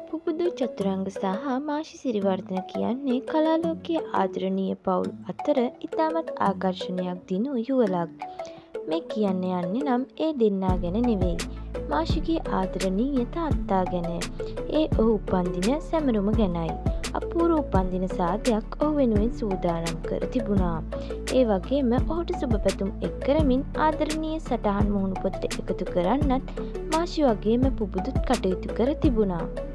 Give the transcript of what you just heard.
පුබුදු චතුරංග සහ මාෂි සිරිවර්ධන කියන්නේ කලාලෝකයේ ආදරණීය පවුල් අතර ඉතාමත් ආකර්ෂණයක් දිනු යුවළක්. මේ කියන්න යන්නේ නම් ඒ දෙන්නා ගැන නෙවෙයි. මාෂිගේ ආදරණීය තාත්තා ගැන. ඒ ඔහු උපන්දින සැමරුම ගැනයි. අපූර්ව උපන්දින සාදයක් ඔහු වෙනුවෙන් සූදානම් කර තිබුණා. ඒ වගේම ඔහුට සුබ පැතුම් එක් කරමින් ආදරණීය සටහන් මුහුණු පොතට එකතු කරන්නත් මාෂි වගේම පුබුදුත් කටයුතු කර තිබුණා.